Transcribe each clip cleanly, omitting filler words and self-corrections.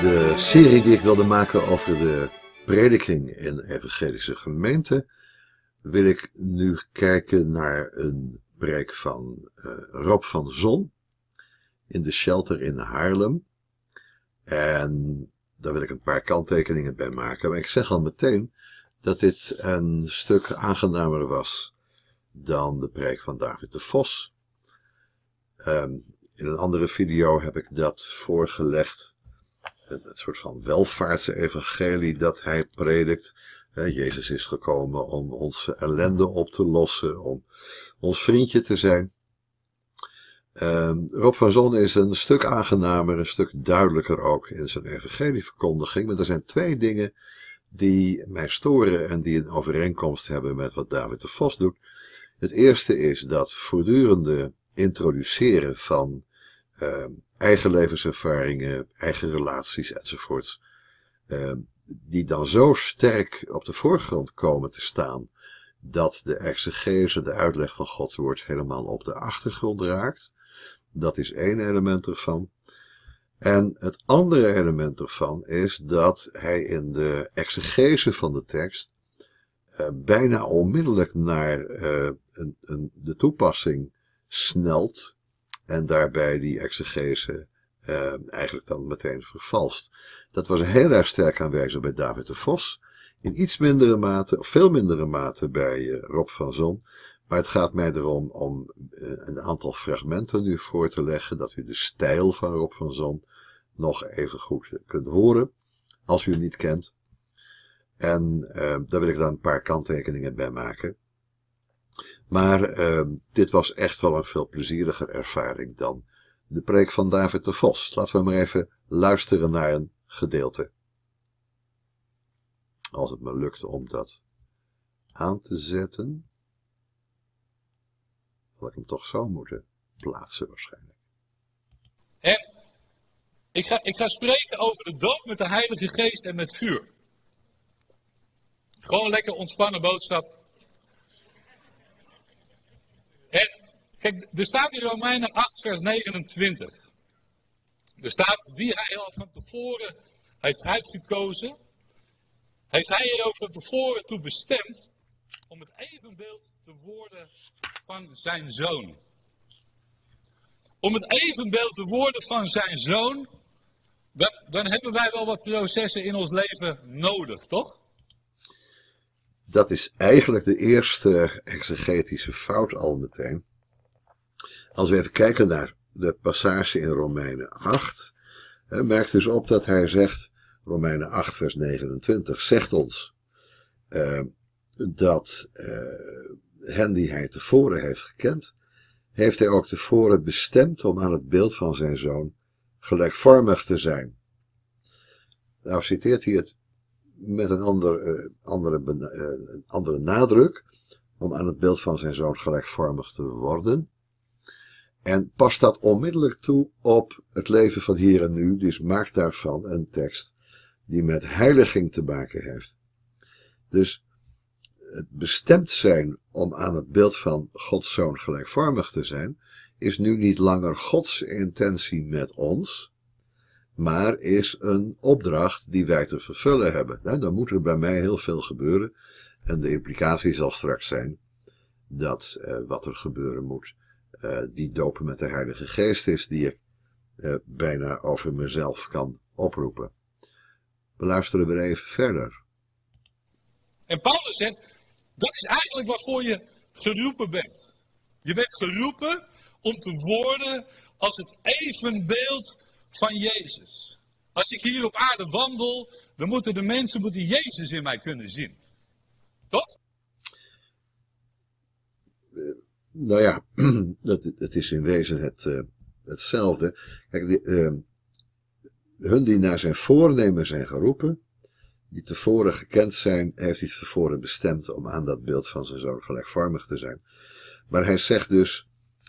de serie die ik wilde maken over de prediking in de evangelische gemeente, wil ik nu kijken naar een preek van Rob van Zon in de Shelter in Haarlem. En daar wil ik een paar kanttekeningen bij maken. Maar ik zeg al meteen dat dit een stuk aangenamer was dan de preek van David de Vos. In een andere video heb ik dat voorgelegd. Een soort van welvaartsevangelie dat hij predikt. Jezus is gekomen om onze ellende op te lossen, om ons vriendje te zijn. Rob van Zon is een stuk aangenamer, een stuk duidelijker ook in zijn evangelieverkondiging. Maar er zijn twee dingen die mij storen en die een overeenkomst hebben met wat David de Vos doet. Het eerste is dat voortdurende introduceren van eigen levenservaringen, eigen relaties enzovoort, die dan zo sterk op de voorgrond komen te staan, dat de exegese, de uitleg van Gods woord, helemaal op de achtergrond raakt. Dat is één element ervan. En het andere element ervan is dat hij in de exegese van de tekst bijna onmiddellijk naar de toepassing snelt en daarbij die exegese eigenlijk dan meteen vervalst. Dat was heel erg sterk aanwezig bij David de Vos, in iets mindere mate, of veel mindere mate bij Rob van Zon. Maar het gaat mij erom om een aantal fragmenten nu voor te leggen, dat u de stijl van Rob van Zon nog even goed kunt horen, als u hem niet kent. En daar wil ik dan een paar kanttekeningen bij maken. Maar dit was echt wel een veel plezieriger ervaring dan de preek van David de Vos. Laten we maar even luisteren naar een gedeelte. Als het me lukt om dat aan te zetten, zal ik hem toch zo moeten plaatsen waarschijnlijk. En ik ga spreken over de doop met de Heilige Geest en met vuur. Gewoon een lekker ontspannen boodschap. En kijk, er staat in Romeinen 8 vers 29. Er staat wie hij al van tevoren heeft uitgekozen, heeft hij er ook van tevoren toe bestemd om het evenbeeld te worden van zijn zoon. Om het evenbeeld te worden van zijn zoon, dan hebben wij wel wat processen in ons leven nodig, toch? Dat is eigenlijk de eerste exegetische fout al meteen. Als we even kijken naar de passage in Romeinen 8, merk dus op dat hij zegt, Romeinen 8 vers 29, zegt ons dat hen die hij tevoren heeft gekend, heeft hij ook tevoren bestemd om aan het beeld van zijn zoon gelijkvormig te zijn. Nou citeert hij het met een andere nadruk, om aan het beeld van zijn zoon gelijkvormig te worden. En past dat onmiddellijk toe op het leven van hier en nu, dus maakt daarvan een tekst die met heiliging te maken heeft. Dus het bestemd zijn om aan het beeld van Gods zoon gelijkvormig te zijn, is nu niet langer Gods intentie met ons, maar is een opdracht die wij te vervullen hebben. Dan moet er bij mij heel veel gebeuren. En de implicatie zal straks zijn dat wat er gebeuren moet, die dopen met de Heilige Geest is, die ik bijna over mezelf kan oproepen. We luisteren weer even verder. En Paulus zegt, dat is eigenlijk waarvoor je geroepen bent. Je bent geroepen om te worden als het evenbeeld van Jezus. Als ik hier op aarde wandel, dan moeten de mensen Jezus in mij kunnen zien. Toch? Nou ja, het is in wezen hetzelfde. Kijk, hun die naar zijn voornemen zijn geroepen, die tevoren gekend zijn, heeft hij tevoren bestemd om aan dat beeld van zijn zoon gelijkvormig te zijn. Maar hij zegt dus,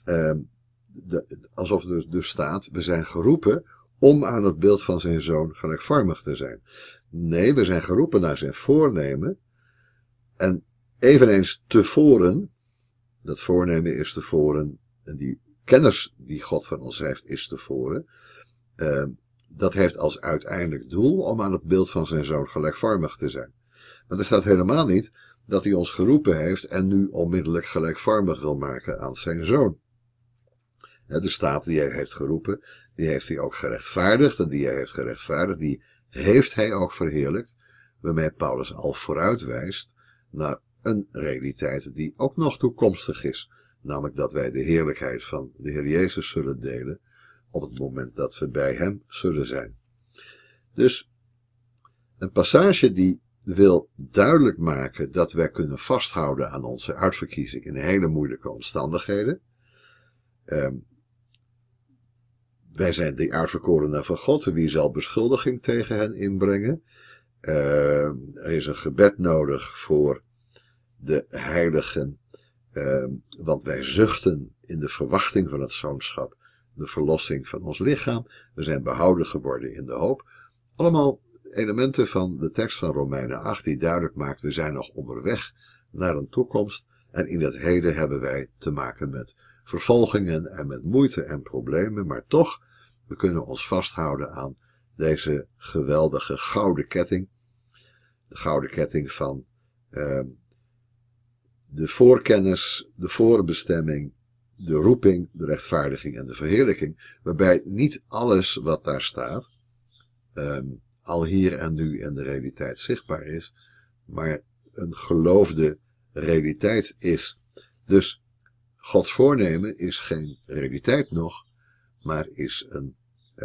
alsof er dus staat, we zijn geroepen om aan het beeld van zijn zoon gelijkvormig te zijn. Nee, we zijn geroepen naar zijn voornemen. En eveneens tevoren, dat voornemen is tevoren, en die kennis die God van ons heeft is tevoren. dat heeft als uiteindelijk doel om aan het beeld van zijn zoon gelijkvormig te zijn. Maar er staat helemaal niet dat hij ons geroepen heeft en nu onmiddellijk gelijkvormig wil maken aan zijn zoon. De staat die hij heeft geroepen, die heeft hij ook gerechtvaardigd en die hij heeft gerechtvaardigd, die heeft hij ook verheerlijkt, waarmee Paulus al vooruitwijst naar een realiteit die ook nog toekomstig is, namelijk dat wij de heerlijkheid van de Heer Jezus zullen delen op het moment dat we bij hem zullen zijn. Dus een passage die wil duidelijk maken dat wij kunnen vasthouden aan onze uitverkiezing in hele moeilijke omstandigheden. Wij zijn die uitverkorenen van God, wie zal beschuldiging tegen hen inbrengen? Er is een gebed nodig voor de heiligen, want wij zuchten in de verwachting van het zoonschap, de verlossing van ons lichaam. We zijn behouden geworden in de hoop. Allemaal elementen van de tekst van Romeinen 8 die duidelijk maakt, we zijn nog onderweg naar een toekomst en in het heden hebben wij te maken met vervolgingen en met moeite en problemen, maar toch, we kunnen ons vasthouden aan deze geweldige gouden ketting. De gouden ketting van de voorkennis, de voorbestemming, de roeping, de rechtvaardiging en de verheerlijking. Waarbij niet alles wat daar staat al hier en nu in de realiteit zichtbaar is, maar een geloofde realiteit is. Dus Gods voornemen is geen realiteit nog, maar is een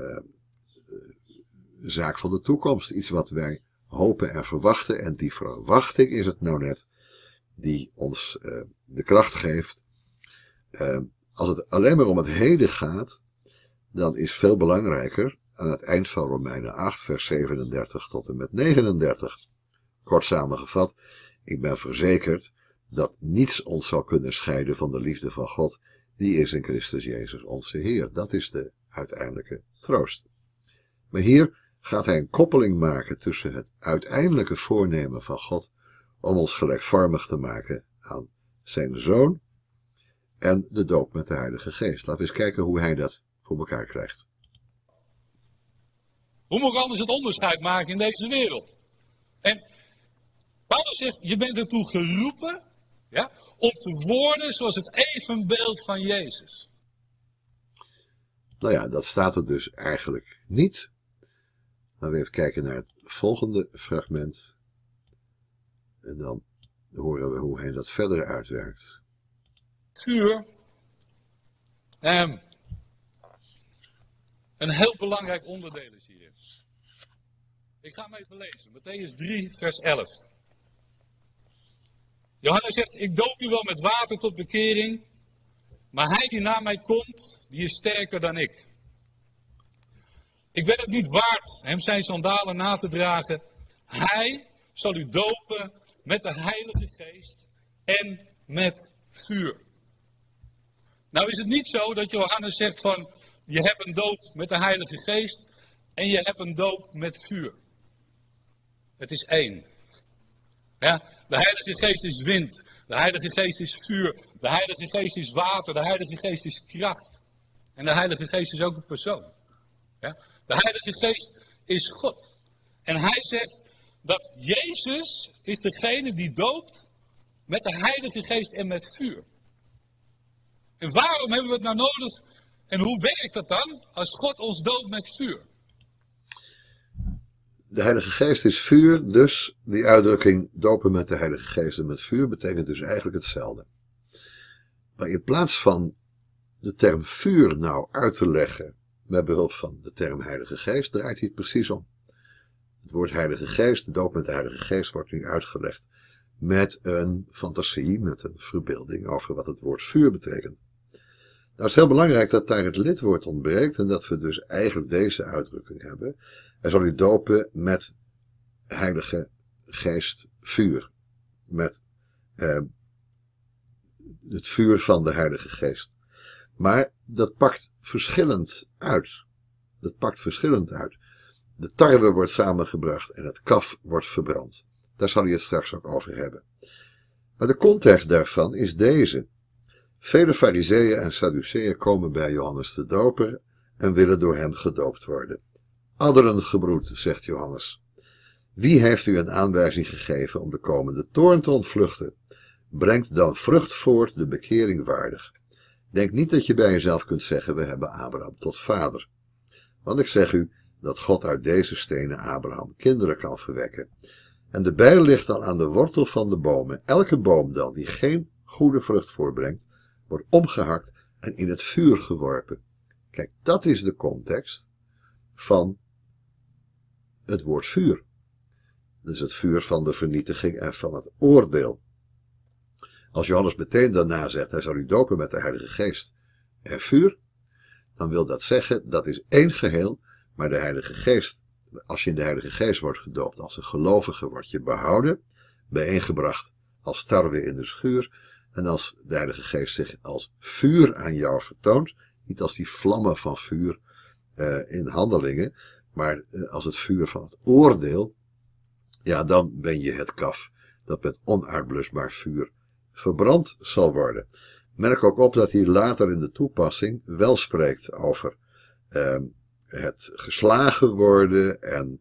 zaak van de toekomst. Iets wat wij hopen en verwachten. En die verwachting is het nou net die ons de kracht geeft. Als het alleen maar om het heden gaat, dan is veel belangrijker aan het eind van Romeinen 8, vers 37 tot en met 39. Kort samengevat, ik ben verzekerd dat niets ons zal kunnen scheiden van de liefde van God, die is in Christus Jezus onze Heer. Dat is de uiteindelijke troost. Maar hier gaat hij een koppeling maken tussen het uiteindelijke voornemen van God om ons gelijkvormig te maken aan zijn Zoon en de doop met de Heilige Geest. Laten we eens kijken hoe hij dat voor elkaar krijgt. Hoe moet ik anders het onderscheid maken in deze wereld? En Paulus zegt, je bent ertoe geroepen, ja, om te worden zoals het evenbeeld van Jezus. Nou ja, dat staat er dus eigenlijk niet. Laten we even kijken naar het volgende fragment. En dan horen we hoe hij dat verder uitwerkt. Vuur. Een heel belangrijk onderdeel is hierin. Ik ga hem even lezen. Mattheüs 3, vers 11. Johannes zegt, ik doop u wel met water tot bekering, maar hij die na mij komt, die is sterker dan ik. Ik ben het niet waard hem zijn sandalen na te dragen. Hij zal u dopen met de Heilige Geest en met vuur. Nou is het niet zo dat Johannes zegt van, je hebt een doop met de Heilige Geest en je hebt een doop met vuur. Het is één. Ja, de Heilige Geest is wind, de Heilige Geest is vuur, de Heilige Geest is water, de Heilige Geest is kracht. En de Heilige Geest is ook een persoon. Ja? De Heilige Geest is God. En hij zegt dat Jezus is degene die doopt met de Heilige Geest en met vuur. En waarom hebben we het nou nodig? En hoe werkt dat dan als God ons doopt met vuur? De Heilige Geest is vuur, dus die uitdrukking dopen met de Heilige Geest en met vuur betekent dus eigenlijk hetzelfde. Maar in plaats van de term vuur nou uit te leggen met behulp van de term Heilige Geest, draait hij het precies om. Het woord Heilige Geest, de doop met de Heilige Geest, wordt nu uitgelegd met een fantasie, met een verbeelding over wat het woord vuur betekent. Nou is het heel belangrijk dat daar het lidwoord ontbreekt en dat we dus eigenlijk deze uitdrukking hebben. Hij zal u dopen met Heilige Geest vuur. Met het vuur van de Heilige Geest. Maar dat pakt verschillend uit. De tarwe wordt samengebracht en het kaf wordt verbrand. Daar zal hij het straks ook over hebben. Maar de context daarvan is deze. Vele Farizeeën en Sadduceeën komen bij Johannes de Doper en willen door hem gedoopt worden. Adderengebroed, zegt Johannes. Wie heeft u een aanwijzing gegeven om de komende toorn te ontvluchten? Brengt dan vrucht voort, de bekering waardig. Denk niet dat je bij jezelf kunt zeggen, we hebben Abraham tot vader. Want ik zeg u dat God uit deze stenen Abraham kinderen kan verwekken. En de bijl ligt al aan de wortel van de bomen. Elke boom dan die geen goede vrucht voortbrengt, wordt omgehakt en in het vuur geworpen. Kijk, dat is de context van het woord vuur. Dat is het vuur van de vernietiging en van het oordeel. Als Johannes meteen daarna zegt, hij zal u dopen met de Heilige Geest en vuur, dan wil dat zeggen, dat is één geheel, maar de Heilige Geest, als je in de Heilige Geest wordt gedoopt als een gelovige, word je behouden, bijeengebracht als tarwe in de schuur, en als de Heilige Geest zich als vuur aan jou vertoont, niet als die vlammen van vuur in handelingen, maar als het vuur van het oordeel, ja, dan ben je het kaf dat met onuitblusbaar vuur verbrand zal worden. Merk ook op dat hij later in de toepassing wel spreekt over het geslagen worden en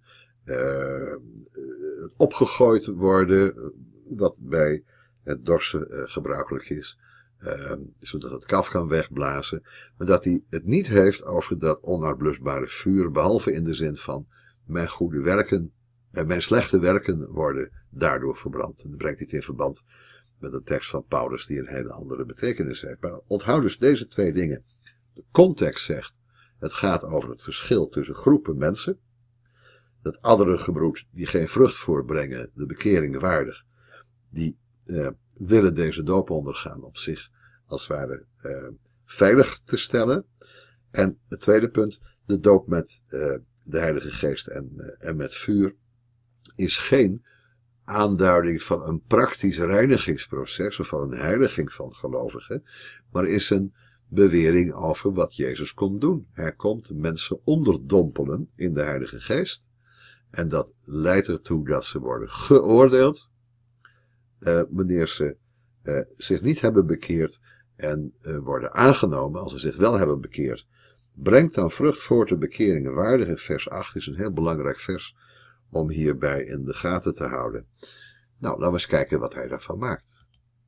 het opgegooid worden, wat bij het dorsen gebruikelijk is, zodat het kaf kan wegblazen, maar dat hij het niet heeft over dat onuitblusbare vuur, behalve in de zin van mijn goede werken en mijn slechte werken worden daardoor verbrand. En dan brengt hij het in verband met een tekst van Paulus die een hele andere betekenis heeft. Maar onthoud dus deze twee dingen. De context zegt, het gaat over het verschil tussen groepen mensen. Dat adderengebroed die geen vrucht voortbrengen, de bekering waardig, die willen deze doop ondergaan om zich als het ware veilig te stellen. En het tweede punt, de doop met de Heilige Geest en met vuur is geen aanduiding van een praktisch reinigingsproces of van een heiliging van gelovigen, maar is een bewering over wat Jezus kon doen. Hij komt mensen onderdompelen in de Heilige Geest en dat leidt ertoe dat ze worden geoordeeld wanneer ze zich niet hebben bekeerd en worden aangenomen als ze zich wel hebben bekeerd. Brengt dan vrucht voort, de bekeringen waardig. In vers 8 is een heel belangrijk vers om hierbij in de gaten te houden. Nou, laten we eens kijken wat hij daarvan maakt.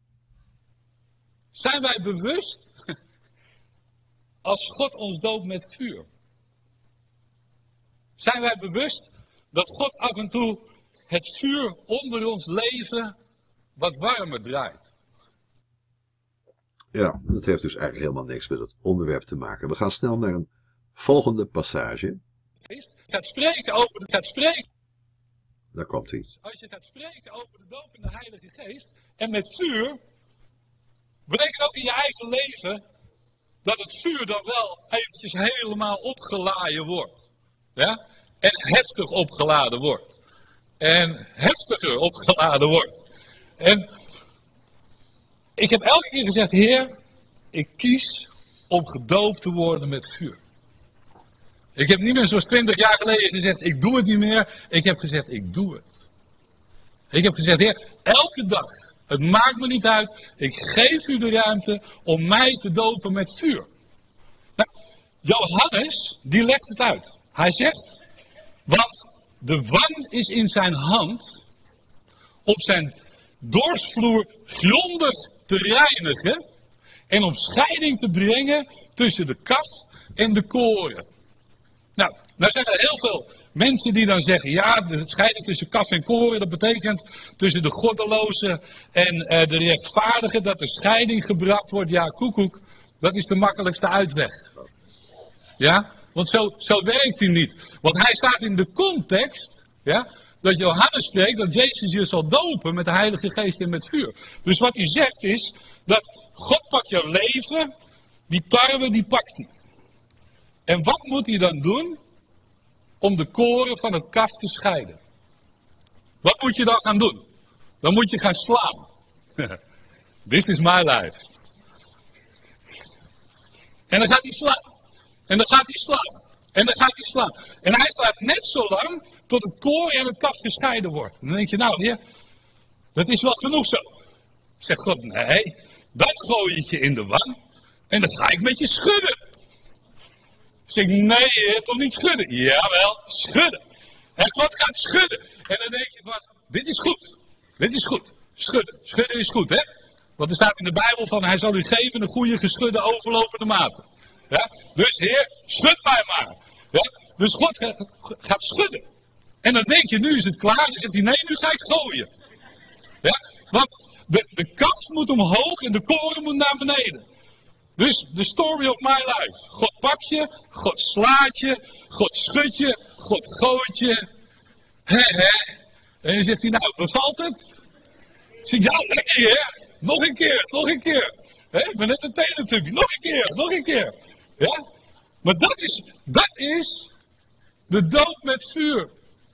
Zijn wij bewust als God ons doopt met vuur? Zijn wij bewust dat God af en toe het vuur onder ons leven wat warmer draait? Ja, dat heeft dus eigenlijk helemaal niks met het onderwerp te maken. We gaan snel naar een volgende passage. Het gaat spreken over Daar komt hij. Als je gaat spreken over de doop in de Heilige Geest en met vuur, betekent ook in je eigen leven dat het vuur dan wel eventjes helemaal opgeladen wordt. Ja? En heftig opgeladen wordt. En heftiger opgeladen wordt. En ik heb elke keer gezegd, Heer, ik kies om gedoopt te worden met vuur. Ik heb niet meer zoals 20 jaar geleden gezegd, ik doe het niet meer. Ik heb gezegd, ik doe het. Ik heb gezegd, Heer, elke dag, het maakt me niet uit. Ik geef u de ruimte om mij te dopen met vuur. Nou, Johannes, die legt het uit. Hij zegt, want de wang is in zijn hand op zijn dorsvloer grondig te reinigen en om scheiding te brengen tussen de kaf en de koren. Nou zijn er heel veel mensen die dan zeggen, ja, de scheiding tussen kaf en koren, dat betekent tussen de goddelozen en de rechtvaardigen, dat er scheiding gebracht wordt. Ja, koekoek, dat is de makkelijkste uitweg. Ja, want zo werkt hij niet. Want hij staat in de context, ja, dat Johannes spreekt dat Jezus je zal dopen met de Heilige Geest en met vuur. Dus wat hij zegt is, dat God pakt jouw leven, die tarwe, die pakt hij. En wat moet hij dan doen om de koren van het kaf te scheiden? Wat moet je dan gaan doen? Dan moet je gaan slaan. This is my life. En dan gaat hij slaan. En dan gaat hij slaan. En dan gaat hij slaan. En hij slaat net zo lang tot het koren en het kaf gescheiden wordt. En dan denk je, nou Heer, dat is wel genoeg zo. Zegt God, nee, dan gooi ik je in de wang en dan ga ik met je schudden. Zeg, nee heer, toch niet schudden? Jawel, schudden. En God gaat schudden. En dan denk je van, dit is goed. Dit is goed. Schudden. Schudden is goed, hè? Want er staat in de Bijbel van, hij zal u geven een goede geschudde overlopende mate. Ja? Dus heer, schud mij maar. Ja? Dus God gaat schudden. En dan denk je, nu is het klaar. Dan zegt hij, nee, nu ga ik gooien. Ja? Want de kaf moet omhoog en de koren moet naar beneden. Dus the story of my life. God pakt je, God slaat je, God schudt je, God gooit je. En dan zegt hij, nou, bevalt het? Ik zeg, ja, lekker hè. Nog een keer, nog een keer. Ik ben net een teletubby. Nog een keer, nog een keer. Ja? Maar dat is de doop met vuur.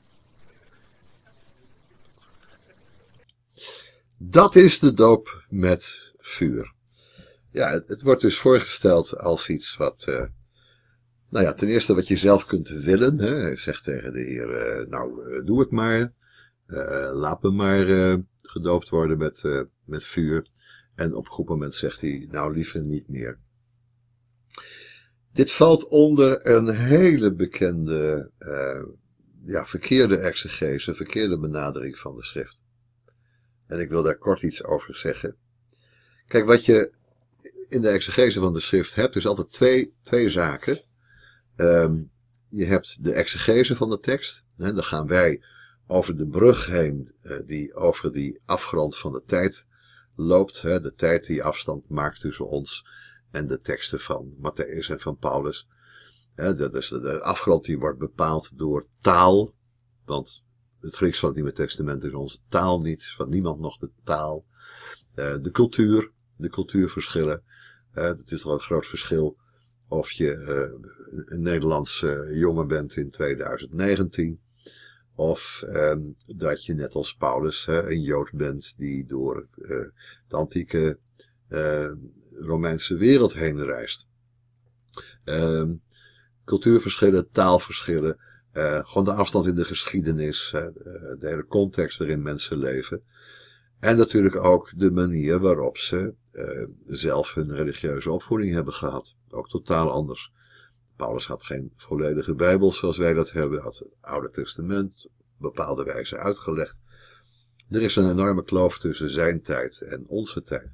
Dat is de doop met vuur. Ja, het wordt dus voorgesteld als iets wat, nou ja, ten eerste wat je zelf kunt willen. Hè. Hij zegt tegen de Heer, doe het maar. Laat me maar gedoopt worden met vuur. En op een goed moment zegt hij, nou liever niet meer. Dit valt onder een hele bekende, verkeerde exegese, verkeerde benadering van de schrift. En ik wil daar kort iets over zeggen. Kijk, wat je in de exegese van de schrift hebt, is altijd twee zaken. Je hebt de exegese van de tekst. Dan gaan wij over de brug heen die over die afgrond van de tijd loopt. De tijd die afstand maakt tussen ons en de teksten van Matthäus en van Paulus. Dus de afgrond die wordt bepaald door taal. Want het Grieks van het Nieuwe Testament is onze taal niet. Is van niemand nog de taal. De cultuurverschillen. Het is toch een groot verschil of je een Nederlandse jongen bent in 2019. Of dat je net als Paulus een Jood bent die door de antieke Romeinse wereld heen reist. Cultuurverschillen, taalverschillen. Gewoon de afstand in de geschiedenis. De hele context waarin mensen leven. En natuurlijk ook de manier waarop ze zelf hun religieuze opvoeding hebben gehad. Ook totaal anders. Paulus had geen volledige Bijbel zoals wij dat hebben. Had het Oude Testament op bepaalde wijze uitgelegd. Er is een enorme kloof tussen zijn tijd en onze tijd.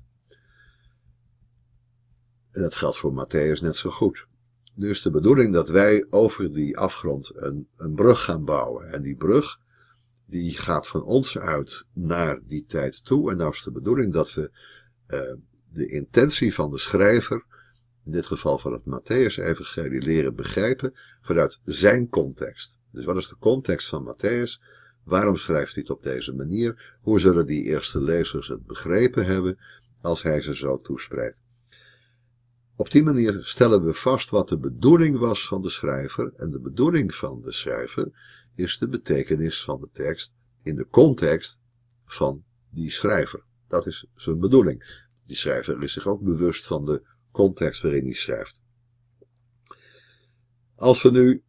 En dat geldt voor Matthäus net zo goed. Nu is de bedoeling dat wij over die afgrond een brug gaan bouwen. En die brug die gaat van ons uit naar die tijd toe. En nou is de bedoeling dat we de intentie van de schrijver, in dit geval van het Matthäus-evangelie, leren begrijpen vanuit zijn context. Dus wat is de context van Matthäus? Waarom schrijft hij het op deze manier? Hoe zullen die eerste lezers het begrepen hebben als hij ze zo toespreekt? Op die manier stellen we vast wat de bedoeling was van de schrijver. En de bedoeling van de schrijver is de betekenis van de tekst in de context van die schrijver. Dat is zijn bedoeling. Die schrijver is zich ook bewust van de context waarin hij schrijft. Als we nu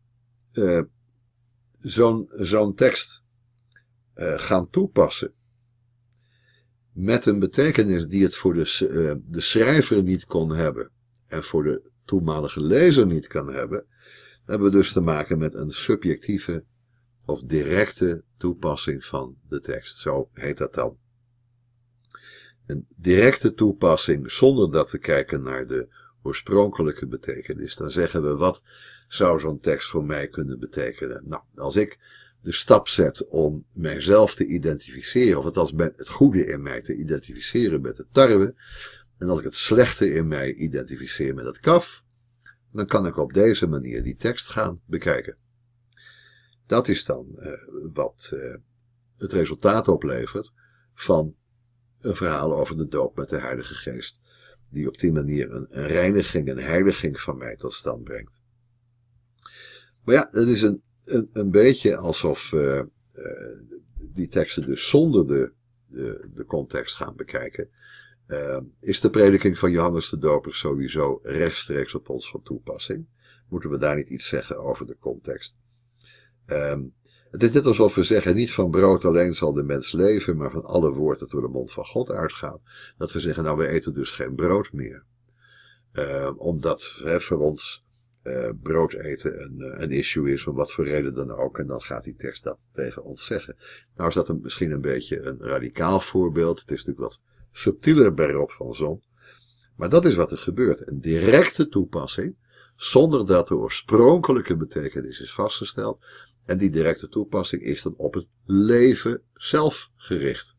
zo'n tekst gaan toepassen met een betekenis die het voor de schrijver niet kon hebben en voor de toenmalige lezer niet kan hebben, dan hebben we dus te maken met een subjectieve of directe toepassing van de tekst. Zo heet dat dan. Een directe toepassing zonder dat we kijken naar de oorspronkelijke betekenis. Dan zeggen we, wat zou zo'n tekst voor mij kunnen betekenen? Nou, als ik de stap zet om mijzelf te identificeren, of althans het goede in mij te identificeren met de tarwe, en als ik het slechte in mij identificeer met het kaf, dan kan ik op deze manier die tekst gaan bekijken. Dat is dan wat het resultaat oplevert van een verhaal over de doop met de Heilige Geest, die op die manier een reiniging, een heiliging van mij tot stand brengt. Maar ja, het is een beetje alsof die teksten dus zonder de context gaan bekijken. Is de prediking van Johannes de Doper sowieso rechtstreeks op ons van toepassing? Moeten we daar niet iets zeggen over de context? Het is net alsof we zeggen, niet van brood alleen zal de mens leven, maar van alle woord dat door de mond van God uitgaat. Dat we zeggen, nou we eten dus geen brood meer. Omdat voor ons brood eten een issue is, om wat voor reden dan ook, en dan gaat die tekst dat tegen ons zeggen. Nou is dat misschien een beetje een radicaal voorbeeld, het is natuurlijk wat subtieler bij Rob van Zon, maar dat is wat er gebeurt. Een directe toepassing, zonder dat de oorspronkelijke betekenis is vastgesteld, en die directe toepassing is dan op het leven zelf gericht.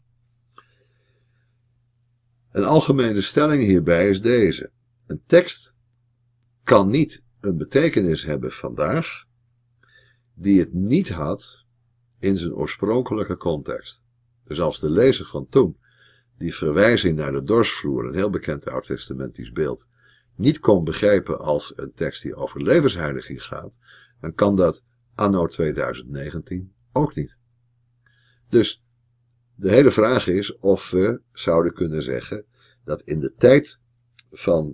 Een algemene stelling hierbij is deze: een tekst kan niet een betekenis hebben vandaag die het niet had in zijn oorspronkelijke context. Dus als de lezer van toen die verwijzing naar de dorsvloer, een heel bekend oud-testamentisch beeld, niet kon begrijpen als een tekst die over levensheiliging gaat, dan kan dat anno 2019 ook niet. Dus de hele vraag is of we zouden kunnen zeggen dat in de tijd van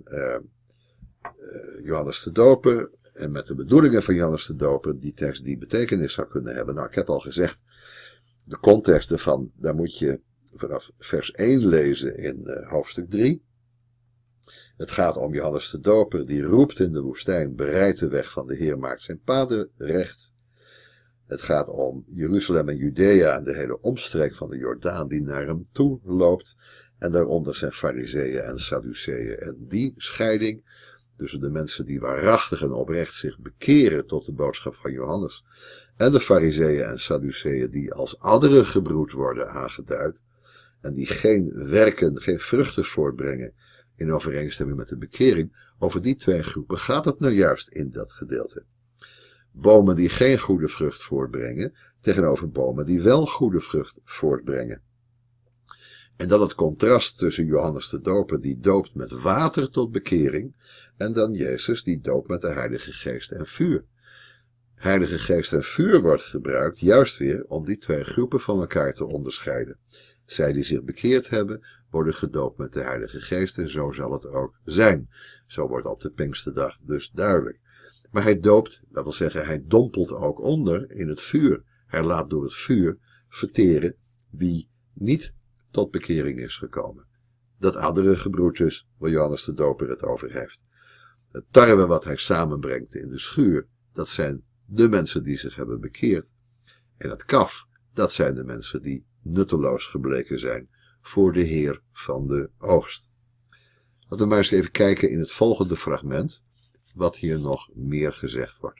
Johannes de Doper en met de bedoelingen van Johannes de Doper die tekst die betekenis zou kunnen hebben. Nou, ik heb al gezegd, de context ervan, daar moet je vanaf vers 1 lezen in hoofdstuk 3. Het gaat om Johannes de Doper die roept in de woestijn: bereid de weg van de Heer, maakt zijn paden recht. Het gaat om Jeruzalem en Judea en de hele omstreek van de Jordaan die naar hem toe loopt. En daaronder zijn Farizeeën en Sadduceeën. En die scheiding tussen de mensen die waarachtig en oprecht zich bekeren tot de boodschap van Johannes en de Farizeeën en Sadduceeën die als adderen gebroed worden aangeduid en die geen werken, geen vruchten voortbrengen in overeenstemming met de bekering, over die twee groepen gaat het nou juist in dat gedeelte. Bomen die geen goede vrucht voortbrengen tegenover bomen die wel goede vrucht voortbrengen. En dan het contrast tussen Johannes de Doper die doopt met water tot bekering en dan Jezus die doopt met de Heilige Geest en vuur. Heilige Geest en vuur wordt gebruikt juist weer om die twee groepen van elkaar te onderscheiden. Zij die zich bekeerd hebben, worden gedoopt met de Heilige Geest en zo zal het ook zijn. Zo wordt op de Pinksterdag dus duidelijk. Maar hij doopt, dat wil zeggen hij dompelt ook onder in het vuur. Hij laat door het vuur verteren wie niet tot bekering is gekomen. Dat andere gebroed dus, waar Johannes de Doper het over heeft. Het tarwe wat hij samenbrengt in de schuur, dat zijn de mensen die zich hebben bekeerd. En het kaf, dat zijn de mensen die nutteloos gebleken zijn voor de Heer van de oogst. Laten we maar eens even kijken in het volgende fragment wat hier nog meer gezegd wordt.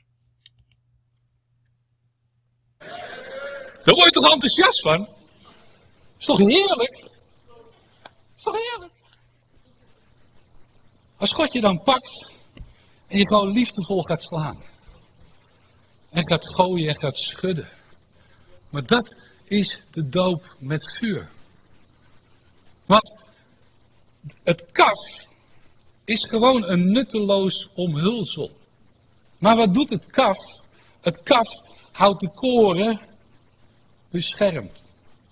Daar word je toch enthousiast van? Is toch heerlijk? Is toch heerlijk? Als God je dan pakt en je gewoon liefdevol gaat slaan. En gaat gooien en gaat schudden. Maar dat is de doop met vuur. Want het kaf is gewoon een nutteloos omhulsel. Maar wat doet het kaf? Het kaf houdt de koren beschermd.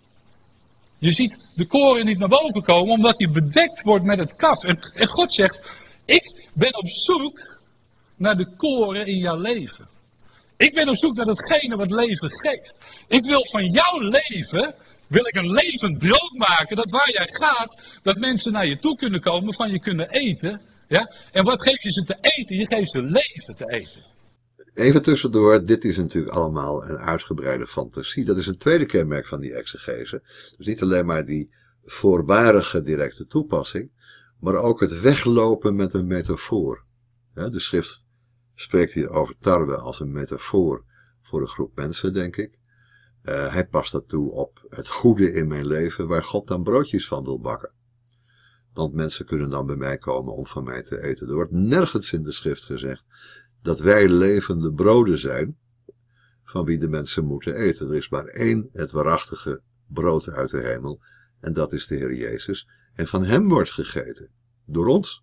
Je ziet de koren niet naar boven komen omdat hij bedekt wordt met het kaf. En God zegt, ik ben op zoek naar de koren in jouw leven. Ik ben op zoek naar datgene wat leven geeft. Ik wil van jouw leven, wil ik een levend brood maken, dat waar jij gaat, dat mensen naar je toe kunnen komen, van je kunnen eten. Ja? En wat geef je ze te eten? Je geeft ze leven te eten. Even tussendoor, dit is natuurlijk allemaal een uitgebreide fantasie. Dat is een tweede kenmerk van die exegese. Dus niet alleen maar die voorbarige directe toepassing, maar ook het weglopen met een metafoor. Ja, de schrift spreekt hier over tarwe als een metafoor voor een groep mensen, denk ik. Hij past dat toe op het goede in mijn leven, waar God dan broodjes van wil bakken. Want mensen kunnen dan bij mij komen om van mij te eten. Er wordt nergens in de schrift gezegd dat wij levende broden zijn, van wie de mensen moeten eten. Er is maar één, het waarachtige brood uit de hemel, en dat is de Heer Jezus. En van hem wordt gegeten, door ons,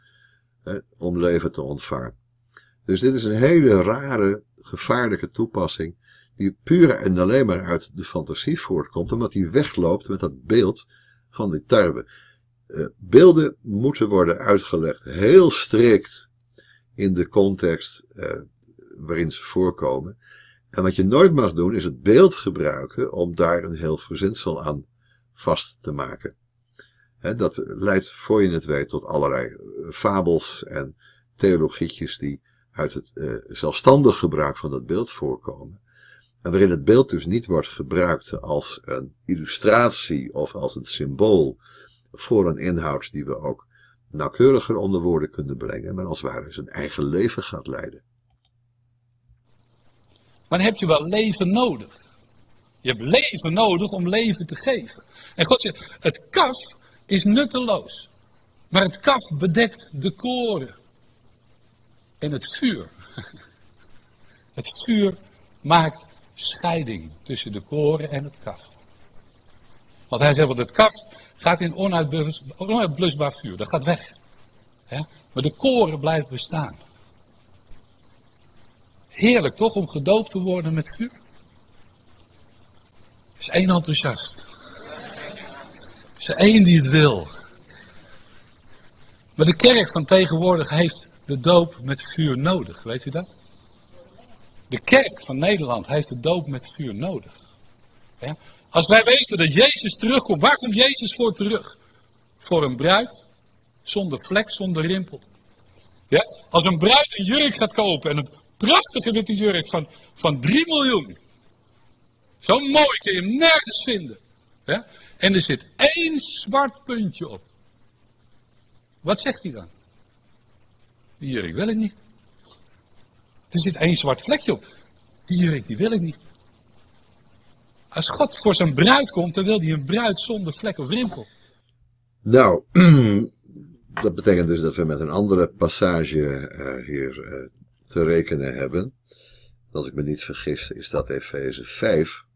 om leven te ontvangen. Dus dit is een hele rare, gevaarlijke toepassing, die puur en alleen maar uit de fantasie voortkomt, omdat hij wegloopt met dat beeld van die tarwe. Beelden moeten worden uitgelegd heel strikt in de context waarin ze voorkomen. En wat je nooit mag doen is het beeld gebruiken om daar een heel verzinsel aan vast te maken. Dat leidt, voor je het weet, tot allerlei fabels en theologietjes die uit het zelfstandig gebruik van dat beeld voorkomen. En waarin het beeld dus niet wordt gebruikt als een illustratie of als een symbool voor een inhoud die we ook nauwkeuriger onder woorden kunnen brengen, maar als het ware zijn eigen leven gaat leiden. Maar dan heb je wel leven nodig. Je hebt leven nodig om leven te geven. En God zegt, het kaf is nutteloos. Maar het kaf bedekt de koren. En het vuur. Het vuur maakt scheiding tussen de koren en het kaf. Want hij zegt, want het kaf gaat in onuitblusbaar vuur. Dat gaat weg. Ja? Maar de koren blijft bestaan. Heerlijk toch om gedoopt te worden met vuur? Er is één enthousiast. Er is één die het wil. Maar de kerk van tegenwoordig heeft de doop met vuur nodig. Weet u dat? De kerk van Nederland heeft de doop met vuur nodig. Ja? Als wij weten dat Jezus terugkomt, waar komt Jezus voor terug? Voor een bruid, zonder vlek, zonder rimpel. Ja? Als een bruid een jurk gaat kopen, en een prachtige witte jurk van 3 miljoen. Zo mooi kun je hem nergens vinden. Ja? En er zit 1 zwart puntje op. Wat zegt hij dan? Die jurk wil ik niet. Er zit 1 zwart vlekje op. Die jurk die wil ik niet. Als God voor zijn bruid komt, dan wil hij een bruid zonder vlek of rimpel. Nou, dat betekent dus dat we met een andere passage hier te rekenen hebben. Als ik me niet vergis, is dat Efeze 5.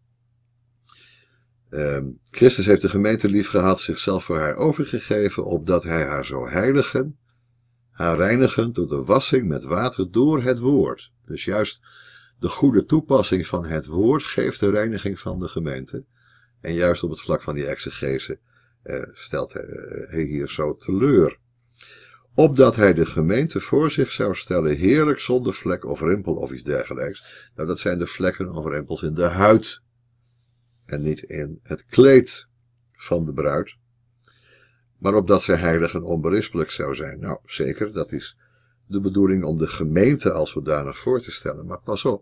Christus heeft de gemeente lief gehad, zichzelf voor haar overgegeven, opdat hij haar zou heiligen, haar reinigen door de wassing met water door het woord. Dus juist de goede toepassing van het woord geeft de reiniging van de gemeente. En juist op het vlak van die exegese stelt hij hier zo teleur. Opdat hij de gemeente voor zich zou stellen, heerlijk zonder vlek of rimpel of iets dergelijks. Nou, dat zijn de vlekken of rimpels in de huid. En niet in het kleed van de bruid. Maar opdat zij heilig en onberispelijk zou zijn. Nou, zeker, dat is de bedoeling om de gemeente als zodanig voor te stellen. Maar pas op,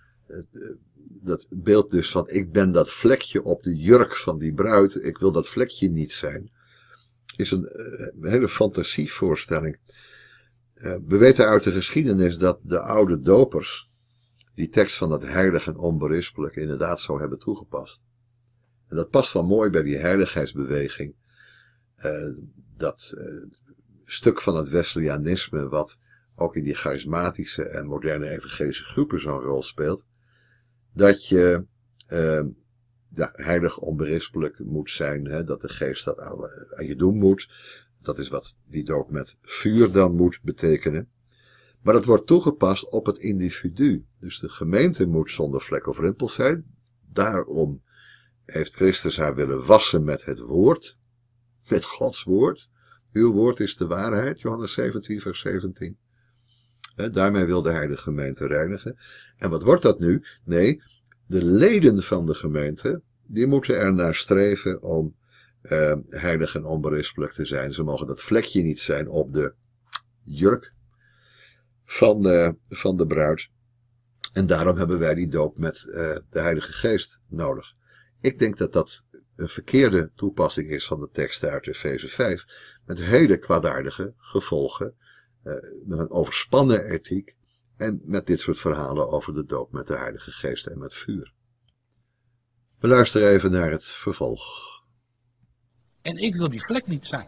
dat beeld dus van ik ben dat vlekje op de jurk van die bruid, ik wil dat vlekje niet zijn, is een hele fantasievoorstelling. We weten uit de geschiedenis dat de oude dopers die tekst van dat heilig en onberispelijk inderdaad zo hebben toegepast. En dat past wel mooi bij die heiligheidsbeweging. Dat stuk van het Wesleyanisme wat ook in die charismatische en moderne evangelische groepen zo'n rol speelt. Dat je heilig onberispelijk moet zijn. Hè, dat de geest dat aan je doen moet. Dat is wat die doop met vuur dan moet betekenen. Maar dat wordt toegepast op het individu. Dus de gemeente moet zonder vlek of rimpel zijn. Daarom heeft Christus haar willen wassen met het woord. Met Gods woord. Uw woord is de waarheid. Johannes 17 vers 17. Daarmee wilde hij de gemeente reinigen. En wat wordt dat nu? Nee, de leden van de gemeente, die moeten er naar streven om heilig en onberispelijk te zijn. Ze mogen dat vlekje niet zijn op de jurk van de bruid. En daarom hebben wij die doop met de Heilige Geest nodig. Ik denk dat dat een verkeerde toepassing is van de teksten uit Efeze 5. Met hele kwaadaardige gevolgen. Met een overspannen ethiek. En met dit soort verhalen over de doop met de Heilige Geest en met vuur. We luisteren even naar het vervolg. En ik wil die vlek niet zijn.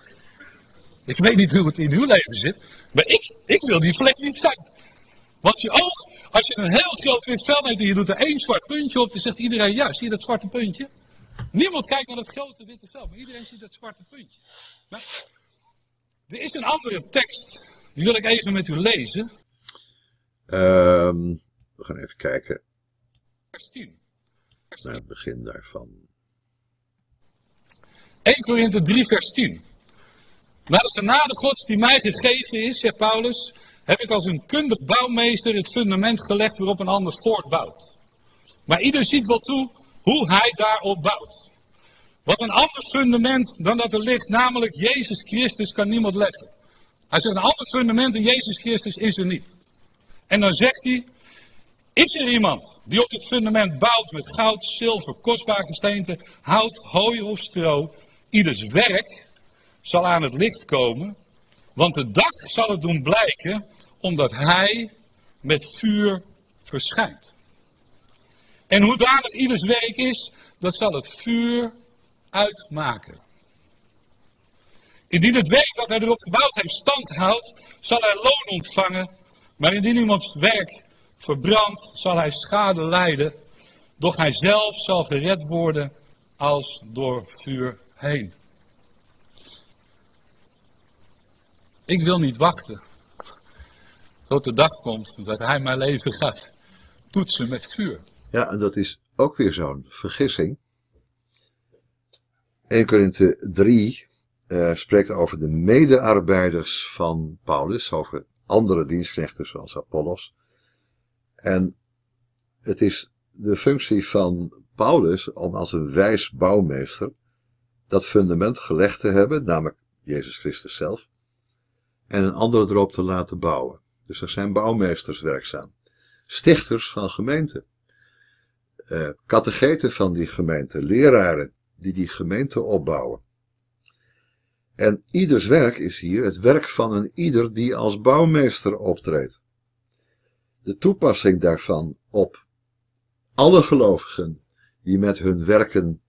Ik weet niet hoe het in uw leven zit. Maar ik wil die vlek niet zijn. Want je oog, als je een heel groot wit vel hebt en je doet er 1 zwart puntje op, dan zegt iedereen, ja, zie je dat zwarte puntje? Niemand kijkt naar dat grote witte vel, maar iedereen ziet dat zwarte puntje. Maar er is een andere tekst, die wil ik even met u lezen. We gaan even kijken. Vers 10. Naar het begin daarvan. 1 Korinthe 3 vers 10. Naar de genade Gods die mij gegeven is, zegt Paulus, heb ik als een kundig bouwmeester het fundament gelegd waarop een ander voortbouwt. Maar ieder ziet wel toe hoe hij daarop bouwt. Wat een ander fundament dan dat er ligt, namelijk Jezus Christus, kan niemand leggen. Hij zegt, een ander fundament dan Jezus Christus is er niet. En dan zegt hij, is er iemand die op dit fundament bouwt met goud, zilver, kostbaar gesteente, hout, hooi of stro? Ieders werk zal aan het licht komen, want de dag zal het doen blijken, omdat hij met vuur verschijnt. En hoedanig ieders werk is, dat zal het vuur uitmaken. Indien het werk dat hij erop gebouwd heeft stand houdt, zal hij loon ontvangen. Maar indien iemands werk verbrandt, zal hij schade lijden. Doch hij zelf zal gered worden als door vuur heen. Ik wil niet wachten tot de dag komt dat hij mijn leven gaat toetsen met vuur. Ja, en dat is ook weer zo'n vergissing. 1 Korinthe 3 spreekt over de medearbeiders van Paulus, over andere dienstknechten zoals Apollos. En het is de functie van Paulus om als een wijs bouwmeester dat fundament gelegd te hebben, namelijk Jezus Christus zelf, en een ander erop te laten bouwen. Dus er zijn bouwmeesters werkzaam. Stichters van gemeenten. Katecheten van die gemeente. Leraren die die gemeente opbouwen. En ieders werk is hier het werk van een ieder die als bouwmeester optreedt. De toepassing daarvan op alle gelovigen die met hun werken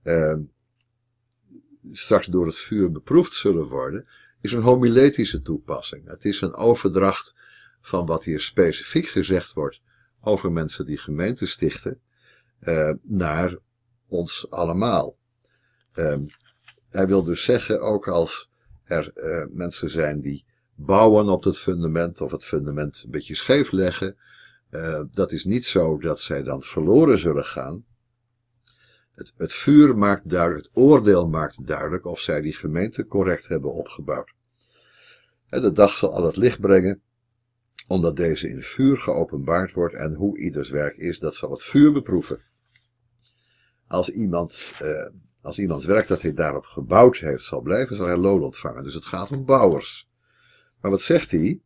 straks door het vuur beproefd zullen worden, is een homiletische toepassing. Het is een overdracht van wat hier specifiek gezegd wordt over mensen die gemeenten stichten, naar ons allemaal. Hij wil dus zeggen, ook als er mensen zijn die bouwen op het fundament of het fundament een beetje scheef leggen, dat is niet zo dat zij dan verloren zullen gaan. Het vuur maakt duidelijk, het oordeel maakt duidelijk of zij die gemeente correct hebben opgebouwd. En de dag zal al het licht brengen, omdat deze in vuur geopenbaard wordt en hoe ieders werk is, dat zal het vuur beproeven. Als iemands werk dat hij daarop gebouwd heeft zal blijven, zal hij loon ontvangen. Dus het gaat om bouwers. Maar wat zegt hij?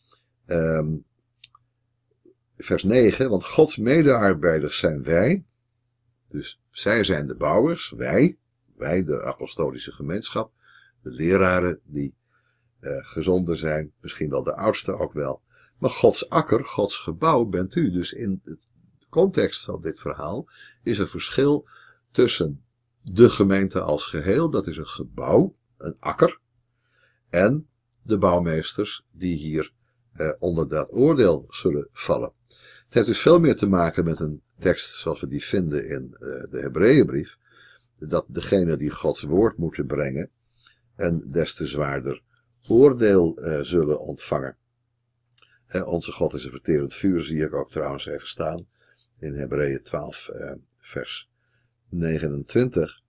Vers 9, want Gods medearbeiders zijn wij. Dus zij zijn de bouwers, wij de apostolische gemeenschap, de leraren die gezonden zijn, misschien wel de oudste ook wel. Maar Gods akker, Gods gebouw bent u. Dus in de context van dit verhaal is er verschil tussen de gemeente als geheel, dat is een gebouw, een akker, en de bouwmeesters die hier onder dat oordeel zullen vallen. Het heeft dus veel meer te maken met een tekst zoals we die vinden in de Hebreeënbrief, dat degene die Gods woord moeten brengen een des te zwaarder oordeel zullen ontvangen. Onze God is een verterend vuur, zie ik ook trouwens even staan in Hebreeën 12 vers 29.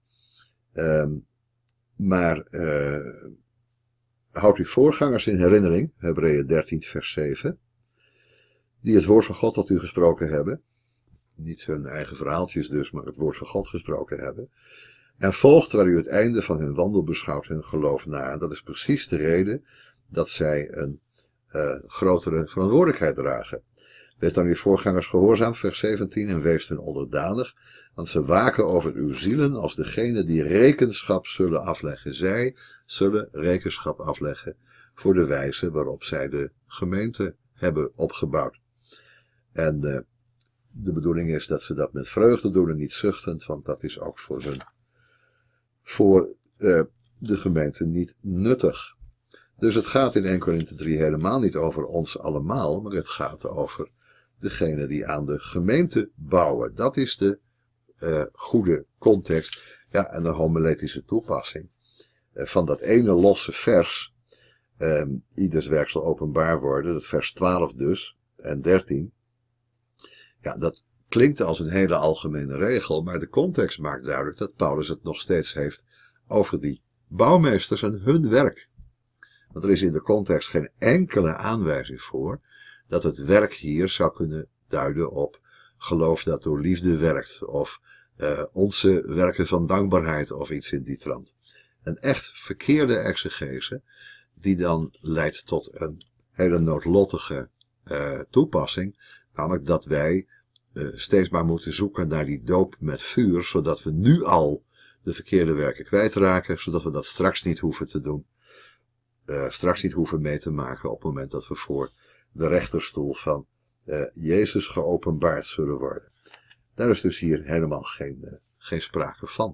Maar houd uw voorgangers in herinnering, Hebreeën 13 vers 7, die het woord van God tot u gesproken hebben. Niet hun eigen verhaaltjes dus, maar het woord van God gesproken hebben. En volgt waar u het einde van hun wandel beschouwt hun geloof na. En dat is precies de reden dat zij een grotere verantwoordelijkheid dragen. Wees dan uw voorgangers gehoorzaam, vers 17, en wees hun onderdanig, want ze waken over uw zielen als degene die rekenschap zullen afleggen. Zij zullen rekenschap afleggen voor de wijze waarop zij de gemeente hebben opgebouwd. En de bedoeling is dat ze dat met vreugde doen en niet zuchtend, want dat is ook voor de gemeente niet nuttig. Dus het gaat in 1 Korinthe 3 helemaal niet over ons allemaal, maar het gaat over degene die aan de gemeente bouwen. Dat is de goede context, ja, en de homiletische toepassing van dat ene losse vers. Ieders werk zal openbaar worden, dat vers 12 dus, en 13. Ja, dat klinkt als een hele algemene regel, maar de context maakt duidelijk dat Paulus het nog steeds heeft over die bouwmeesters en hun werk. Want er is in de context geen enkele aanwijzing voor dat het werk hier zou kunnen duiden op geloof dat door liefde werkt, of onze werken van dankbaarheid of iets in die trant. Een echt verkeerde exegese die dan leidt tot een hele noodlottige toepassing. Namelijk dat wij steeds maar moeten zoeken naar die doop met vuur, zodat we nu al de verkeerde werken kwijtraken, zodat we dat straks niet hoeven te doen. Straks niet hoeven mee te maken op het moment dat we voor de rechterstoel van Jezus geopenbaard zullen worden. Daar is dus hier helemaal geen sprake van.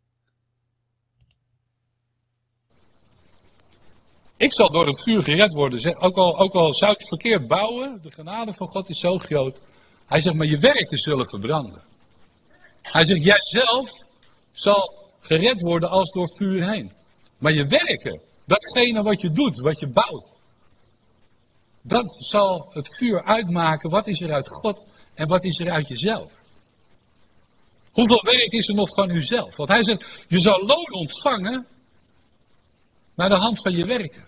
Ik zal door het vuur gered worden. Ook al zou ik verkeerd bouwen, de genade van God is zo groot. Hij zegt, maar je werken zullen verbranden. Hij zegt, jij zelf zal gered worden als door vuur heen. Maar je werken, datgene wat je doet, wat je bouwt. Dat zal het vuur uitmaken, wat is er uit God en wat is er uit jezelf. Hoeveel werk is er nog van uzelf? Want hij zegt, je zal loon ontvangen naar de hand van je werken.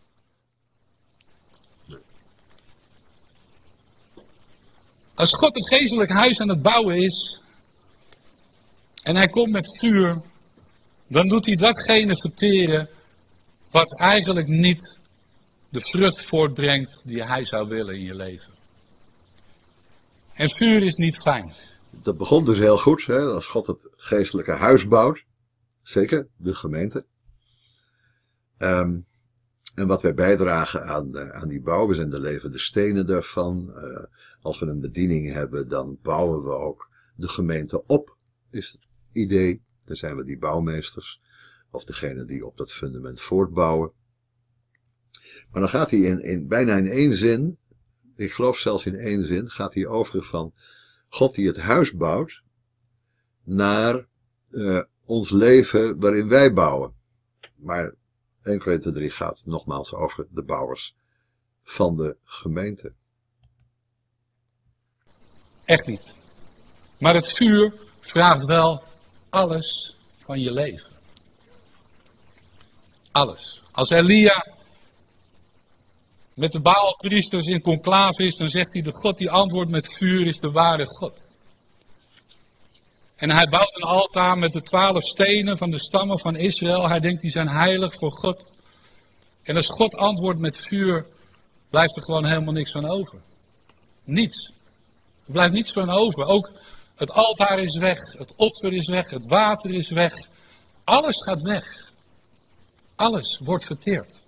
Als God een geestelijk huis aan het bouwen is en hij komt met vuur, dan doet hij datgene verteren wat eigenlijk niet de vrucht voortbrengt die hij zou willen in je leven. En vuur is niet fijn. Dat begon dus heel goed, hè, als God het geestelijke huis bouwt. Zeker, de gemeente. En wat wij bijdragen aan die bouw, we zijn de levende stenen daarvan. Als we een bediening hebben, dan bouwen we ook de gemeente op, is het idee. Dan zijn we die bouwmeesters, of degene die op dat fundament voortbouwen. Maar dan gaat hij bijna in één zin, ik geloof zelfs in één zin, gaat hij over van God die het huis bouwt, naar ons leven waarin wij bouwen. Maar 1 Korinthe 3 gaat nogmaals over de bouwers van de gemeente. Echt niet. Maar het vuur vraagt wel alles van je leven. Alles. Als Elia met de Baalpriesters in conclave is, dan zegt hij, de God die antwoordt met vuur is de ware God. En hij bouwt een altaar met de 12 stenen van de stammen van Israël. Hij denkt, die zijn heilig voor God. En als God antwoordt met vuur, blijft er gewoon helemaal niks van over. Niets. Er blijft niets van over. Ook het altaar is weg, het offer is weg, het water is weg. Alles gaat weg. Alles wordt verteerd.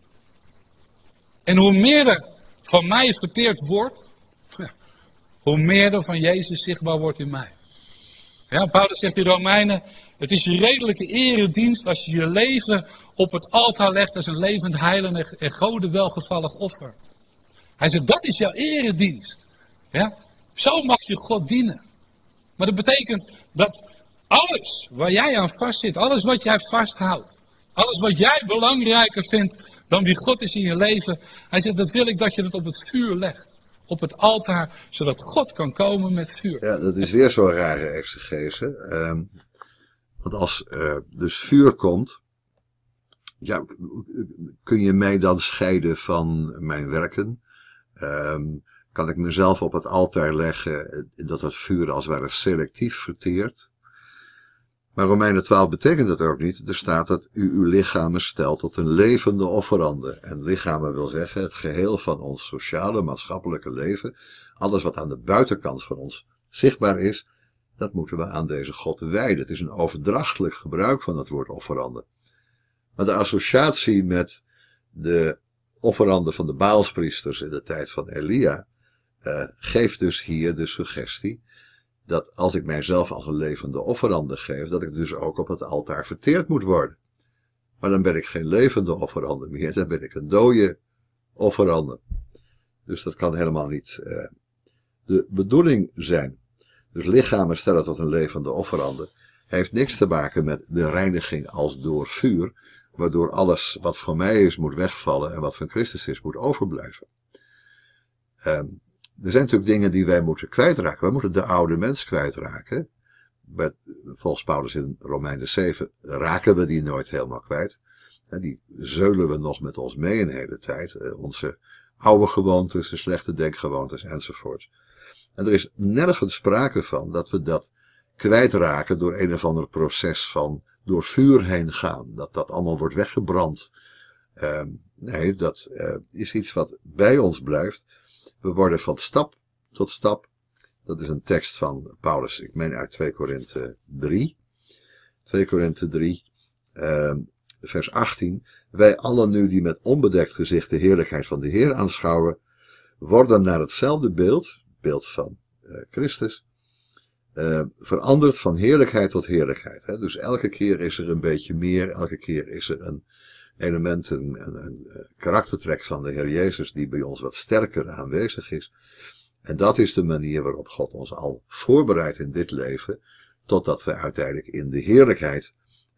En hoe meer er van mij verteerd wordt, hoe meer er van Jezus zichtbaar wordt in mij. Ja, Paulus zegt in Romeinen, het is je redelijke eredienst als je je leven op het altaar legt als een levend heilig en Gode welgevallig offer. Hij zegt, dat is jouw eredienst. Ja? Zo mag je God dienen. Maar dat betekent dat alles waar jij aan vastzit, alles wat jij vasthoudt, alles wat jij belangrijker vindt dan wie God is in je leven, hij zegt, dat wil ik dat je het op het vuur legt. Op het altaar, zodat God kan komen met vuur. Ja, dat is weer zo'n rare exegese. Want als dus vuur komt, ja, kun je mij dan scheiden van mijn werken? Kan ik mezelf op het altaar leggen dat het vuur als het ware selectief verteert? Maar Romeinen 12 betekent dat ook niet. Er staat dat u uw lichamen stelt tot een levende offerande. En lichamen wil zeggen het geheel van ons sociale, maatschappelijke leven. Alles wat aan de buitenkant van ons zichtbaar is, dat moeten we aan deze God wijden. Het is een overdrachtelijk gebruik van het woord offerande. Maar de associatie met de offeranden van de Baalspriesters in de tijd van Elia geeft dus hier de suggestie dat als ik mijzelf als een levende offerande geef, dat ik dus ook op het altaar verteerd moet worden. Maar dan ben ik geen levende offerande meer, dan ben ik een dode offerande. Dus dat kan helemaal niet de bedoeling zijn. Dus lichamen stellen tot een levende offerande heeft niks te maken met de reiniging als door vuur, waardoor alles wat van mij is moet wegvallen en wat van Christus is moet overblijven. Er zijn natuurlijk dingen die wij moeten kwijtraken. Wij moeten de oude mens kwijtraken. Volgens Paulus in Romeinen 7 raken we die nooit helemaal kwijt. Die zeulen we nog met ons mee een hele tijd. Onze oude gewoontes, de slechte denkgewoontes enzovoort. En er is nergens sprake van dat we dat kwijtraken door een of ander proces van door vuur heen gaan. Dat allemaal wordt weggebrand. Nee, dat is iets wat bij ons blijft. We worden van stap tot stap. Dat is een tekst van Paulus, ik meen uit 2 Korinthe 3. 2 Korinthe 3, vers 18. Wij allen nu die met onbedekt gezicht de heerlijkheid van de Heer aanschouwen, worden naar hetzelfde beeld van Christus, veranderd van heerlijkheid tot heerlijkheid. Hè? Dus elke keer is er een beetje meer, elke keer is er een element, een karaktertrek van de Heer Jezus die bij ons wat sterker aanwezig is. En dat is de manier waarop God ons al voorbereidt in dit leven, totdat we uiteindelijk in de heerlijkheid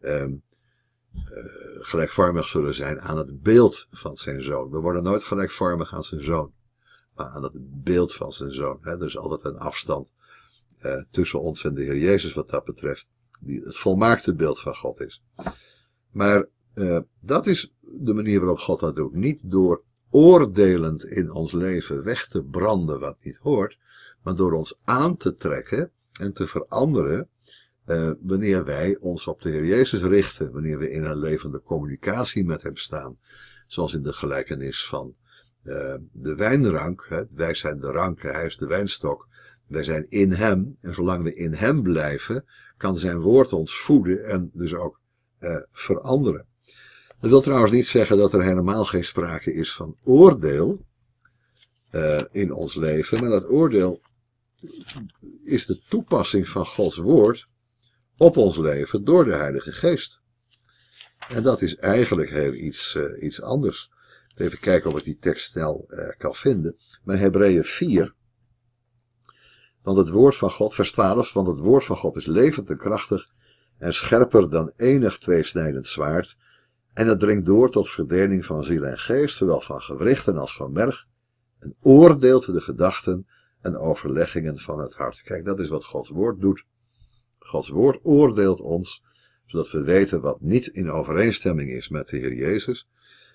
gelijkvormig zullen zijn aan het beeld van zijn zoon. We worden nooit gelijkvormig aan zijn zoon, maar aan het beeld van zijn zoon. Hè? Er is altijd een afstand tussen ons en de Heer Jezus wat dat betreft, die het volmaakte beeld van God is. Maar dat is de manier waarop God dat doet. Niet door oordelend in ons leven weg te branden wat niet hoort, maar door ons aan te trekken en te veranderen wanneer wij ons op de Heer Jezus richten, wanneer we in een levende communicatie met hem staan. Zoals in de gelijkenis van de wijnrank. Hè. Wij zijn de ranken, hij is de wijnstok. Wij zijn in hem en zolang we in hem blijven, kan zijn woord ons voeden en dus ook veranderen. Dat wil trouwens niet zeggen dat er helemaal geen sprake is van oordeel in ons leven, maar dat oordeel is de toepassing van Gods woord op ons leven door de Heilige Geest. En dat is eigenlijk heel iets anders. Even kijken of ik die tekst snel kan vinden. Maar Hebreeën 4, want het woord van God, vers 12, want het woord van God is levend en krachtig en scherper dan enig tweesnijdend zwaard. En het dringt door tot verdeling van ziel en geest, zowel van gewrichten als van merg, en oordeelt de gedachten en overleggingen van het hart. Kijk, dat is wat Gods woord doet. Gods woord oordeelt ons, zodat we weten wat niet in overeenstemming is met de Heer Jezus,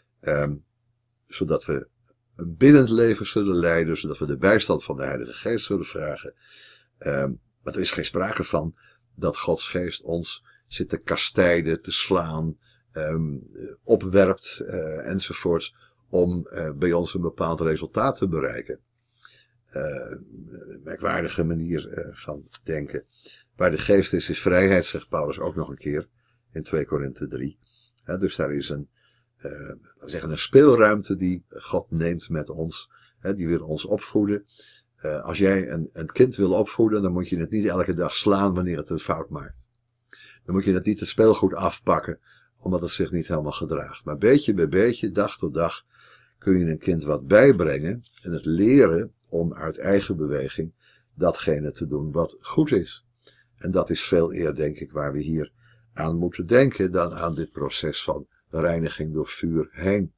zodat we een biddend leven zullen leiden, zodat we de bijstand van de Heilige Geest zullen vragen. Maar er is geen sprake van dat Gods Geest ons zit te kastijden, te slaan, opwerpt enzovoorts, om bij ons een bepaald resultaat te bereiken. Merkwaardige manier van denken. Waar de geest is vrijheid, zegt Paulus ook nog een keer in 2 Korinthe 3. Dus daar is een speelruimte die God neemt met ons. Die wil ons opvoeden. Als jij een kind wil opvoeden, dan moet je het niet elke dag slaan wanneer het een fout maakt. Dan moet je het niet het speelgoed afpakken, omdat het zich niet helemaal gedraagt. Maar beetje bij beetje, dag tot dag, kun je een kind wat bijbrengen en het leren om uit eigen beweging datgene te doen wat goed is. En dat is veel eer, denk ik, waar we hier aan moeten denken dan aan dit proces van reiniging door vuur heen.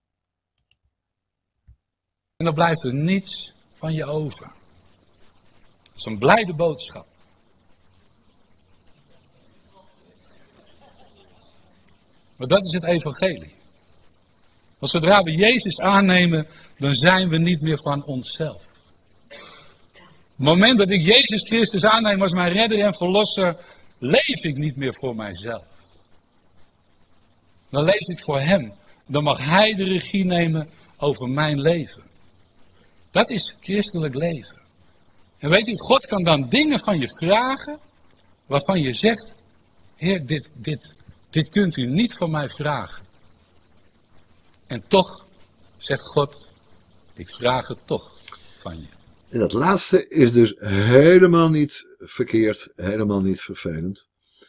En dan blijft er niets van je over. Dat is een blijde boodschap. Maar dat is het evangelie. Want zodra we Jezus aannemen, dan zijn we niet meer van onszelf. Op het moment dat ik Jezus Christus aanneem als mijn redder en verlosser, leef ik niet meer voor mijzelf. Dan leef ik voor hem. Dan mag hij de regie nemen over mijn leven. Dat is christelijk leven. En weet u, God kan dan dingen van je vragen, waarvan je zegt, Heer, dit kunt u niet van mij vragen. En toch zegt God, ik vraag het toch van je. En dat laatste is dus helemaal niet verkeerd, helemaal niet vervelend.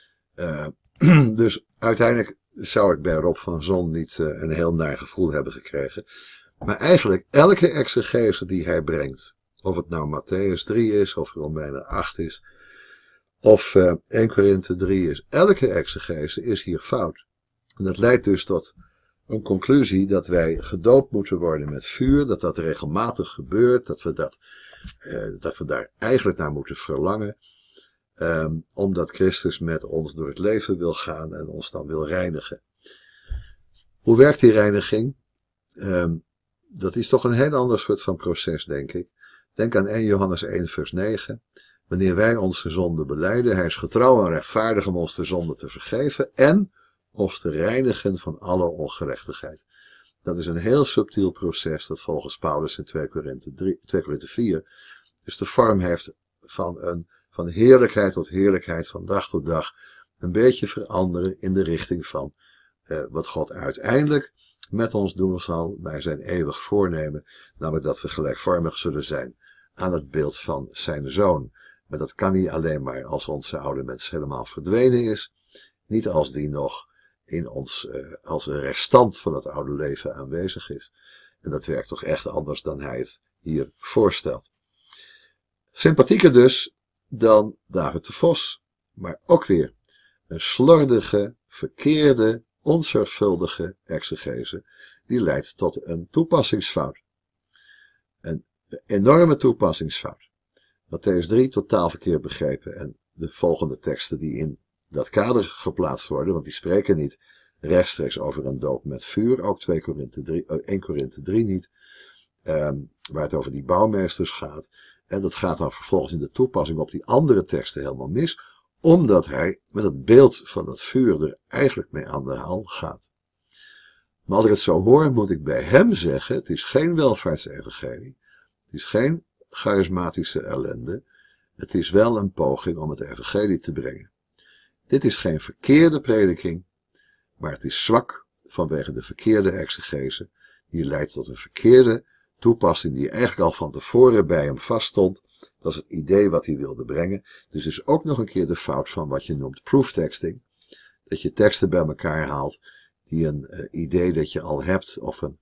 Dus uiteindelijk zou ik bij Rob van Zon niet een heel naar gevoel hebben gekregen. Maar eigenlijk elke exegese die hij brengt, of het nou Matthäus 3 is, of Romeinen 8 is, of 1 Korinthe 3 is, elke exegese is hier fout. En dat leidt dus tot een conclusie dat wij gedoopt moeten worden met vuur, dat dat regelmatig gebeurt, dat we daar eigenlijk naar moeten verlangen, omdat Christus met ons door het leven wil gaan en ons dan wil reinigen. Hoe werkt die reiniging? Dat is toch een heel ander soort van proces, denk ik. Denk aan 1 Johannes 1 vers 9. Wanneer wij onze zonde belijden, hij is getrouw en rechtvaardig om ons de zonde te vergeven en ons te reinigen van alle ongerechtigheid. dat is een heel subtiel proces dat volgens Paulus in 2 Korinthe 4 dus de vorm heeft van heerlijkheid tot heerlijkheid, van dag tot dag, een beetje veranderen in de richting van wat God uiteindelijk met ons doen zal naar zijn eeuwig voornemen, namelijk dat we gelijkvormig zullen zijn aan het beeld van zijn zoon. Maar dat kan niet alleen maar als onze oude mens helemaal verdwenen is, niet als die nog in ons als een restant van het oude leven aanwezig is. En dat werkt toch echt anders dan hij het hier voorstelt. Sympathieker dus dan David de Vos, maar ook weer een slordige, verkeerde, onzorgvuldige exegese, die leidt tot een toepassingsfout. Een enorme toepassingsfout. Mattheüs 3 totaal verkeerd begrepen en de volgende teksten die in dat kader geplaatst worden, want die spreken niet rechtstreeks over een doop met vuur, ook 1 Korinthe 3 niet, waar het over die bouwmeesters gaat. En dat gaat dan vervolgens in de toepassing op die andere teksten helemaal mis, omdat hij met het beeld van dat vuur er eigenlijk mee aan de haal gaat. Maar als ik het zo hoor, moet ik bij hem zeggen, het is geen welvaartsevangelie, het is geen charismatische ellende, het is wel een poging om het evangelie te brengen. Dit is geen verkeerde prediking, maar het is zwak vanwege de verkeerde exegese, die leidt tot een verkeerde toepassing die eigenlijk al van tevoren bij hem vaststond. Dat is het idee wat hij wilde brengen. Dus is ook nog een keer de fout van wat je noemt prooftexting. Dat je teksten bij elkaar haalt die een idee dat je al hebt, of een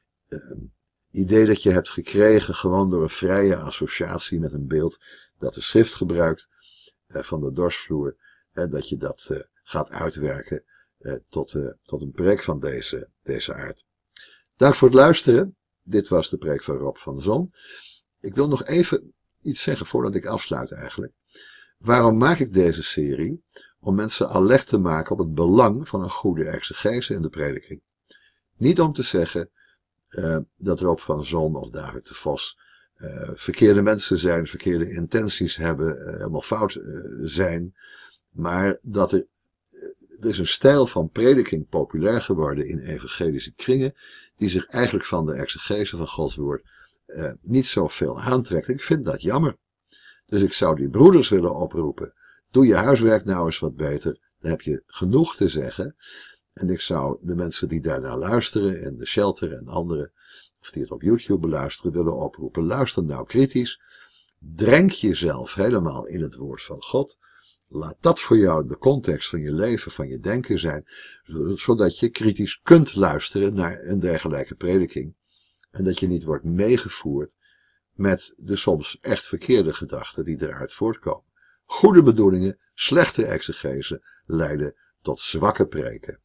idee dat je hebt gekregen gewoon door een vrije associatie met een beeld dat de schrift gebruikt van de dorsvloer, dat je dat gaat uitwerken tot een preek van deze aard. Dank voor het luisteren. Dit was de preek van Rob van Zon. Ik wil nog even iets zeggen voordat ik afsluit eigenlijk. Waarom maak ik deze serie? Om mensen alert te maken op het belang van een goede exegese in de prediking. Niet om te zeggen dat Rob van Zon of David de Vos verkeerde mensen zijn, verkeerde intenties hebben, helemaal fout zijn. Maar dat er is een stijl van prediking populair geworden in evangelische kringen, die zich eigenlijk van de exegese van Gods woord niet zoveel aantrekt. Ik vind dat jammer. Dus ik zou die broeders willen oproepen. Doe je huiswerk nou eens wat beter. Dan heb je genoeg te zeggen. En ik zou de mensen die daarnaar luisteren, en de Shelter en anderen, of die het op YouTube beluisteren, willen oproepen. Luister nou kritisch. Drenk jezelf helemaal in het woord van God. Laat dat voor jou de context van je leven, van je denken zijn, zodat je kritisch kunt luisteren naar een dergelijke prediking. En dat je niet wordt meegevoerd met de soms echt verkeerde gedachten die eruit voortkomen. Goede bedoelingen, slechte exegese leiden tot zwakke preken.